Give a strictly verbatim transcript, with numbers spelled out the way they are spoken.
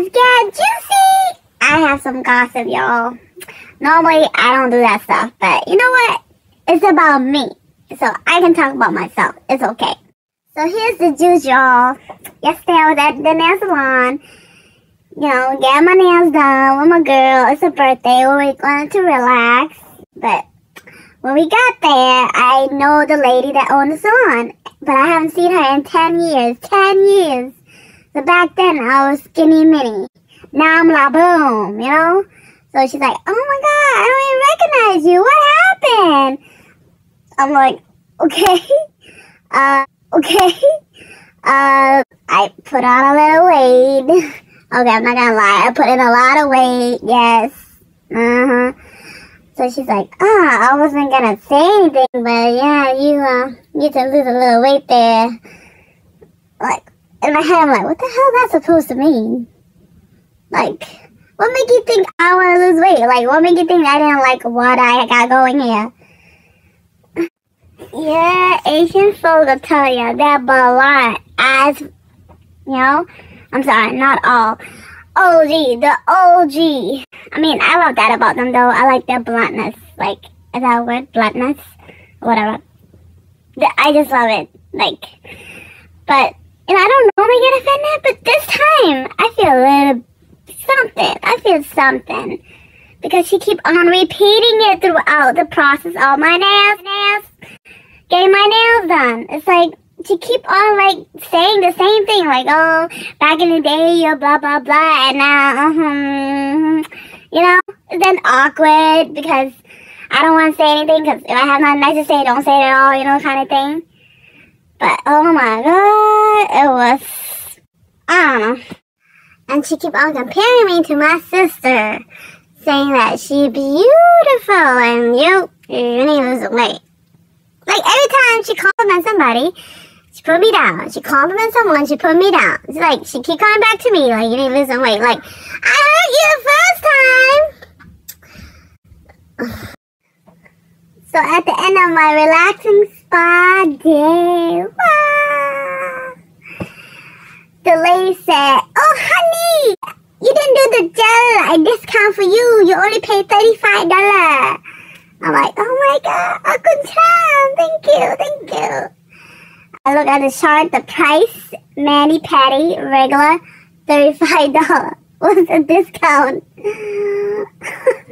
things get juicy, I have some gossip, y'all. Normally, I don't do that stuff, but you know what? It's about me, so I can talk about myself. It's okay. So here's the juice, y'all. Yesterday, I was at the nail salon, you know, getting my nails done with my girl. It's her birthday. We wanted to relax, but when we got there, I know the lady that owned the salon, but I haven't seen her in ten years. ten years. So back then, I was skinny mini. Now I'm like, boom, you know? So she's like, oh my God, I don't even recognize you. What happened? I'm like, okay. Uh, okay. Uh, I put on a little weight. Okay, I'm not gonna lie. I put in a lot of weight. Yes. Uh-huh. So she's like, ah, I wasn't gonna say anything, but yeah, you, uh, you to lose a little weight there. Like, in my head, I'm like, what the hell is that supposed to mean? Like, what make you think I want to lose weight? Like, what make you think I didn't like what I got going here? Yeah, Asian folk will tell you that a lot. As, you know, I'm sorry, not all. O G, the O G. I mean, I love that about them, though. I like their bluntness. Like, is that a word? Bluntness? Whatever. I just love it. Like, but, and I don't normally get offended, but this time, I feel a little something. I feel something. Because she keep on repeating it throughout the process of my nails, nails, getting my nails done. It's like, she keep on, like, saying the same thing. Like, oh, back in the day, you're blah, blah, blah. And now, um, you know, it's then awkward because I don't want to say anything. Because if I have nothing nice to say, don't say it at all, you know, kind of thing. But, oh my God, it was, I don't know. And she keep on comparing me to my sister, saying that she beautiful and you, you need to lose weight. Like, every time she compliments somebody, she put me down. She compliments someone, she put me down. It's like, she keep coming back to me, like, you need to lose some weight. Like, I heard you the first time. So at the end of my relaxing spa day, wow, the lady said, oh, honey, you didn't do the gel. I discount for you. You only paid thirty-five dollars. I'm like, oh my God, Uncle Tom, thank you, thank you. I look at the chart, the price, mani patty, regular, thirty-five dollars. What's the discount?